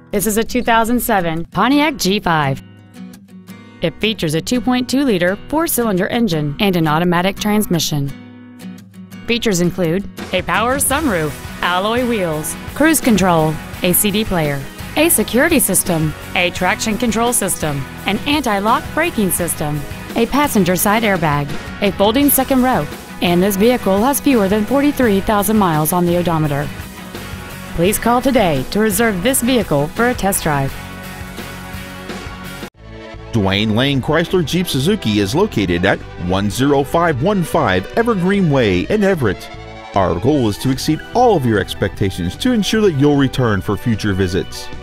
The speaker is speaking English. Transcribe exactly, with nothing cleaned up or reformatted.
This is a two thousand seven Pontiac G five. It features a two point two liter four-cylinder engine and an automatic transmission. Features include a power sunroof, alloy wheels, cruise control, a C D player, a security system, a traction control system, an anti-lock braking system, a passenger side airbag, a folding second row, and this vehicle has fewer than forty-three thousand miles on the odometer. Please call today to reserve this vehicle for a test drive. Dwayne Lane Chrysler Jeep Suzuki is located at one zero five one five Evergreen Way in Everett. Our goal is to exceed all of your expectations to ensure that you'll return for future visits.